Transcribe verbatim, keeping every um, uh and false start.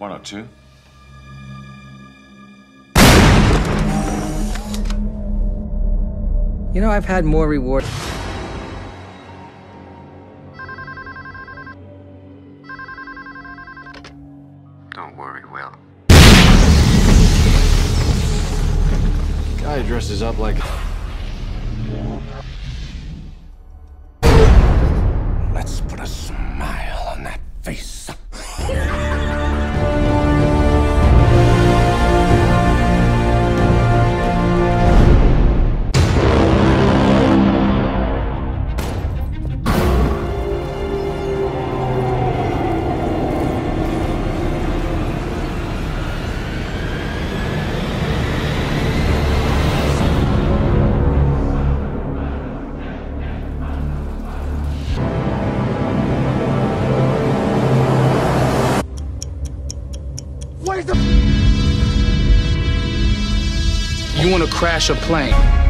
One or two. You know, I've had more reward. Don't worry, Will. Guy dresses up like... Let's put a smile on that face. You want to crash a plane?